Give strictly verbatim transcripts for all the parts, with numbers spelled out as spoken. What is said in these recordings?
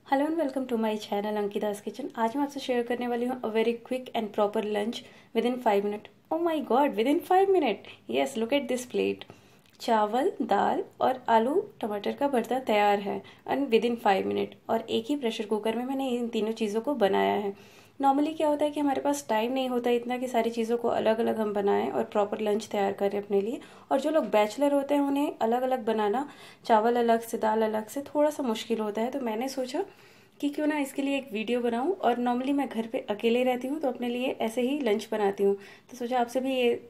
Hello and welcome to my channel Ankita's kitchen. आज मैं आपसे शेयर करने वाली हूँ a very quick and proper lunch within five minute. Oh my God, within five minute! Yes, look at this plate. चावल, दाल और आलू टमाटर का भरता तैयार है and within five minute. और एक ही प्रेशर कुकर में मैंने इन तीनों चीज़ों को बनाया है। नॉर्मली क्या होता है कि हमारे पास टाइम नहीं होता इतना कि सारी चीज़ों को अलग अलग हम बनाएं और प्रॉपर लंच तैयार करें अपने लिए। और जो लोग बैचलर होते हैं उन्हें अलग अलग बनाना, चावल अलग से दाल अलग से, थोड़ा सा मुश्किल होता है। तो मैंने सोचा कि क्यों ना इसके लिए एक वीडियो बनाऊं। और नॉर्मली मैं घर पे अकेले रहती हूँ तो अपने लिए ऐसे ही लंच बनाती हूँ, तो सोचा आपसे भी ये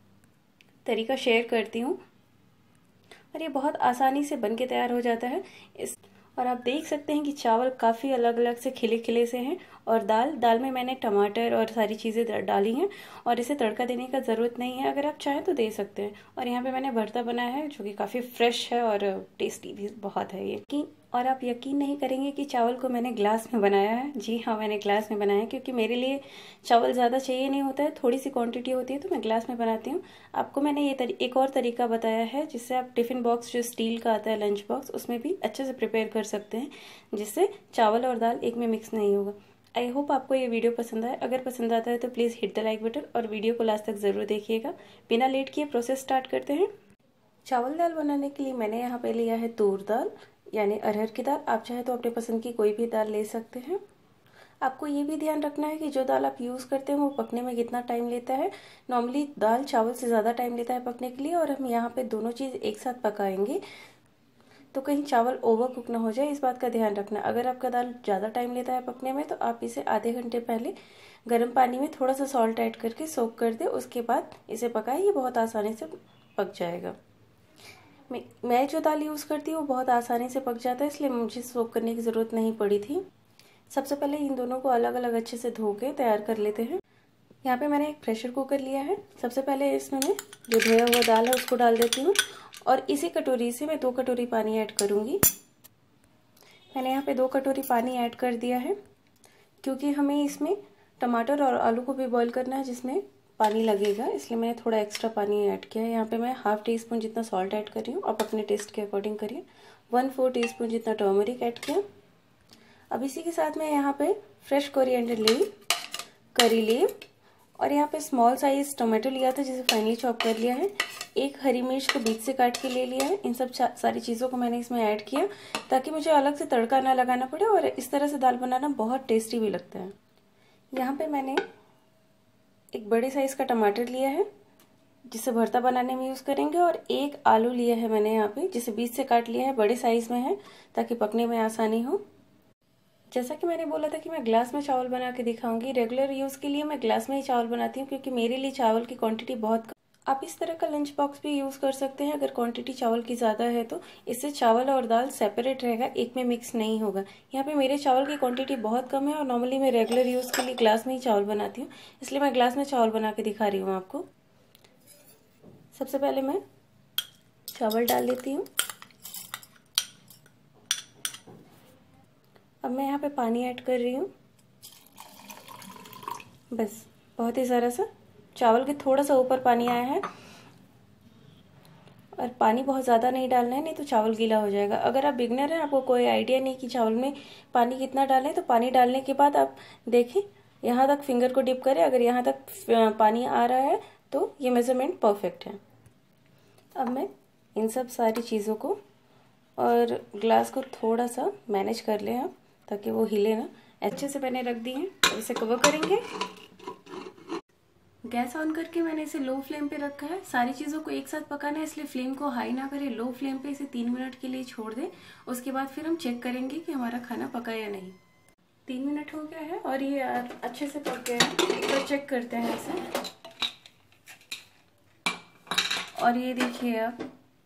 तरीका शेयर करती हूँ। और ये बहुत आसानी से बन के तैयार हो जाता है। इस और आप देख सकते हैं कि चावल काफ़ी अलग अलग से खिले खिले से हैं। और दाल दाल में मैंने टमाटर और सारी चीज़ें डाली हैं और इसे तड़का देने का ज़रूरत नहीं है, अगर आप चाहें तो दे सकते हैं। और यहाँ पे मैंने भरता बनाया है जो कि काफ़ी फ्रेश है और टेस्टी भी बहुत है ये कि। और आप यकीन नहीं करेंगे कि चावल को मैंने ग्लास में बनाया है। जी हाँ, मैंने ग्लास में बनाया है क्योंकि मेरे लिए चावल ज़्यादा चाहिए नहीं होता है, थोड़ी सी क्वांटिटी होती है तो मैं ग्लास में बनाती हूँ। आपको मैंने ये तरी, एक और तरीका बताया है जिससे आप टिफ़िन बॉक्स जो स्टील का आता है लंच बॉक्स, उसमें भी अच्छे से प्रिपेयर कर सकते हैं, जिससे चावल और दाल एक में मिक्स नहीं होगा। आई होप आपको ये वीडियो पसंद आए। अगर पसंद आता है तो please hit the like button और वीडियो को लास्ट तक ज़रूर देखिएगा। बिना लेट किए प्रोसेस स्टार्ट करते हैं। चावल दाल बनाने के लिए मैंने यहाँ पे लिया है तूर दाल यानी अरहर की दाल। आप चाहे तो अपने पसंद की कोई भी दाल ले सकते हैं। आपको ये भी ध्यान रखना है कि जो दाल आप यूज़ करते हैं वो पकने में कितना टाइम लेता है। नॉर्मली दाल चावल से ज़्यादा टाइम लेता है पकने के लिए, और हम यहाँ पे दोनों चीज़ एक साथ पकाएंगे तो कहीं चावल ओवर कुक ना हो जाए, इस बात का ध्यान रखना। अगर आपका दाल ज़्यादा टाइम लेता है पकने में तो आप इसे आधे घंटे पहले गर्म पानी में थोड़ा सा सॉल्ट ऐड करके सोक कर दे, उसके बाद इसे पकाए। ये बहुत आसानी से पक जाएगा। मैं मैं जो दाल यूज़ करती हूँ वो बहुत आसानी से पक जाता है, इसलिए मुझे सोक करने की ज़रूरत नहीं पड़ी थी। सबसे पहले इन दोनों को अलग अलग अच्छे से धो के तैयार कर लेते हैं। यहाँ पे मैंने एक प्रेशर कुकर लिया है। सबसे पहले इसमें मैं जो धोया हुआ दाल है उसको डाल देती हूँ और इसी कटोरी से मैं दो कटोरी पानी ऐड करूँगी। मैंने यहाँ पे दो कटोरी पानी ऐड कर दिया है क्योंकि हमें इसमें टमाटर और आलू को भी बॉईल करना है जिसमें पानी लगेगा, इसलिए मैंने थोड़ा एक्स्ट्रा पानी ऐड किया है। यहाँ पे मैं हाफ टी स्पून जितना सॉल्ट ऐड कर रही हूँ, आप अपने टेस्ट के अकॉर्डिंग करिए। वन फोर टी स्पून जितना टर्मरिक ऐड किया। अब इसी के साथ मैं यहाँ पे फ्रेश कोरिएंडर ली, करी लीव और यहाँ पे स्मॉल साइज टोमेटो लिया था जिसे फाइनली चॉप कर लिया है। एक हरी मिर्च को बीच से काट के ले लिया है। इन सब सारी चीज़ों को मैंने इसमें ऐड किया ताकि मुझे अलग से तड़का ना लगाना पड़े, और इस तरह से दाल बनाना बहुत टेस्टी भी लगता है। यहाँ पे मैंने एक बड़े साइज का टमाटर लिया है जिसे भरता बनाने में यूज़ करेंगे, और एक आलू लिया है मैंने यहाँ पे जिसे बीच से काट लिया है, बड़े साइज में है ताकि पकने में आसानी हो। जैसा कि मैंने बोला था कि मैं ग्लास में चावल बना के दिखाऊंगी। रेगुलर यूज़ के लिए मैं ग्लास में ही चावल बनाती हूँ क्योंकि मेरे लिए चावल की क्वांटिटी बहुत कम। आप इस तरह का लंच बॉक्स भी यूज़ कर सकते हैं अगर क्वांटिटी चावल की ज़्यादा है तो। इससे चावल और दाल सेपरेट रहेगा, एक में मिक्स नहीं होगा। यहाँ पे मेरे चावल की क्वांटिटी बहुत कम है और नॉर्मली मैं रेगुलर यूज़ के लिए ग्लास में ही चावल बनाती हूँ, इसलिए मैं ग्लास में चावल बना के दिखा रही हूँ आपको। सबसे पहले मैं चावल डाल लेती हूँ। अब मैं यहाँ पे पानी ऐड कर रही हूँ, बस बहुत ही ज़रा सा, चावल के थोड़ा सा ऊपर पानी आया है। और पानी बहुत ज़्यादा नहीं डालना है, नहीं तो चावल गीला हो जाएगा। अगर आप बिगनर हैं, आपको कोई आइडिया नहीं कि चावल में पानी कितना डालें, तो पानी डालने के बाद आप देखें, यहाँ तक फिंगर को डिप करें। अगर यहाँ तक पानी आ रहा है तो ये मेजरमेंट परफेक्ट है। अब मैं इन सब सारी चीज़ों को और ग्लास को थोड़ा सा मैनेज कर लें आप ताकि वो हिले ना। अच्छे से मैंने रख दी है, अब इसे कवर करेंगे। गैस ऑन करके मैंने इसे लो फ्लेम पे रखा है। सारी चीज़ों को एक साथ पकाना है, इसलिए फ्लेम को हाई ना करें, लो फ्लेम पे इसे तीन मिनट के लिए छोड़ दें। उसके बाद फिर हम चेक करेंगे कि हमारा खाना पका या नहीं। तीन मिनट हो गया है और ये अच्छे से पक गया है। एक बार चेक करते हैं इसे। और ये देखिए, आप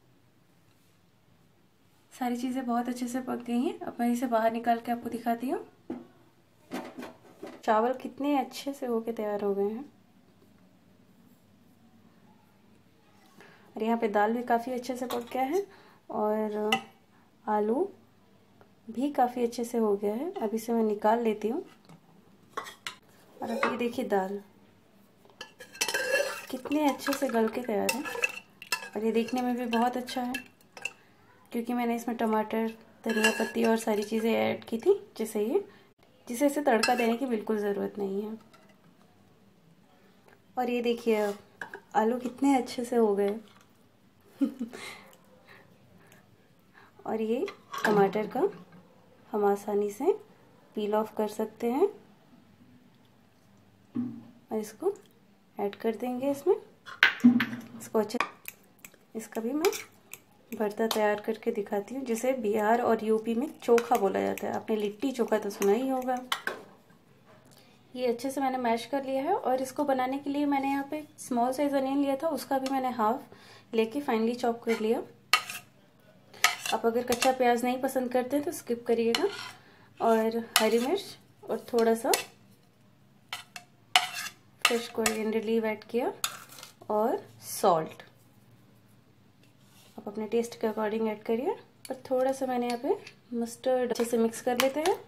सारी चीज़ें बहुत अच्छे से पक गई हैं। अब मैं इसे बाहर निकाल के आपको दिखाती हूँ चावल कितने अच्छे से होके तैयार हो गए हैं। और यहाँ पे दाल भी काफ़ी अच्छे से पक गया है और आलू भी काफ़ी अच्छे से हो गया है। अब इसे मैं निकाल लेती हूँ। और अब ये देखिए दाल कितने अच्छे से गल के तैयार है, और ये देखने में भी बहुत अच्छा है क्योंकि मैंने इसमें टमाटर धनिया पत्ती और सारी चीज़ें ऐड की थी, जिसे ये जिसे इसे तड़का देने की बिल्कुल ज़रूरत नहीं है। और ये देखिए आलू कितने अच्छे से हो गए। और ये टमाटर का हम आसानी से पील ऑफ कर सकते हैं और इसको ऐड कर देंगे इसमें। इसको अच्छे इसका भी मैं भरता तैयार करके दिखाती हूँ, जिसे बिहार और यूपी में चोखा बोला जाता है। आपने लिट्टी चोखा तो सुना ही होगा। ये अच्छे से मैंने मैश कर लिया है और इसको बनाने के लिए मैंने यहाँ पे स्मॉल साइज अनियन लिया था, उसका भी मैंने हाफ लेके फाइनली चॉप कर लिया। आप अगर कच्चा प्याज नहीं पसंद करते तो स्किप करिएगा। और हरी मिर्च और थोड़ा सा फ्रेश कोरिएंडर लीव ऐड किया और सॉल्ट आप अपने टेस्ट के अकॉर्डिंग ऐड करिए। और थोड़ा सा मैंने यहाँ पे मस्टर्ड अच्छे से मिक्स कर लेते हैं।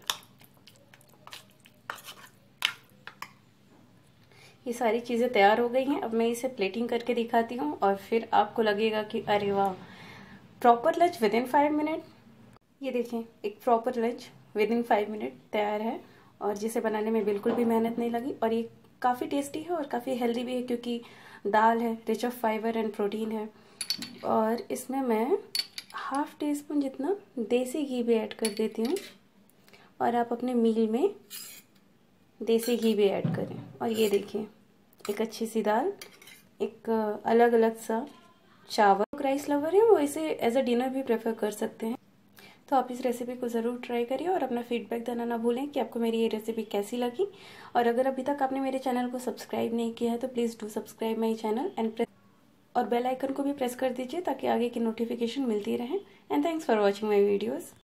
ये सारी चीज़ें तैयार हो गई हैं। अब मैं इसे प्लेटिंग करके दिखाती हूँ और फिर आपको लगेगा कि अरे वाह, proper lunch within five minute. ये देखें, एक proper lunch within five minute तैयार है और जिसे बनाने में बिल्कुल भी मेहनत नहीं लगी। और ये काफ़ी टेस्टी है और काफ़ी हेल्दी भी है, क्योंकि दाल है, rich of fibre and protein है। और इसमें मैं हाफ टी स्पून जितना देसी घी भी ऐड कर देती हूँ। और आप अपने मील में देसी घी भी ऐड करें। और ये देखिए, एक अच्छी सी दाल, एक अलग अलग सा चावल। राइस लवर है वो इसे एज अ डिनर भी प्रेफर कर सकते हैं। तो आप इस रेसिपी को ज़रूर ट्राई करिए और अपना फीडबैक देना ना भूलें कि आपको मेरी ये रेसिपी कैसी लगी। और अगर अभी तक आपने मेरे चैनल को सब्सक्राइब नहीं किया है तो please do subscribe my channel and press और बेल आइकन को भी प्रेस कर दीजिए ताकि आगे की नोटिफिकेशन मिलती रहे। And thanks for watching my videos.